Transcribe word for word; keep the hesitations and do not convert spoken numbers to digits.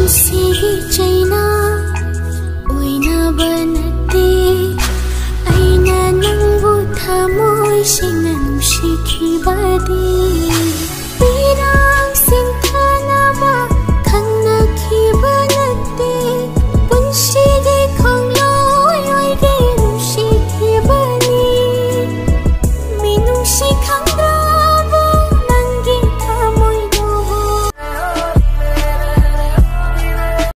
नुसीगी चैना ओइनाबा नत्ते अइना नंगबु थमोइ सेंना नुसिखिबादि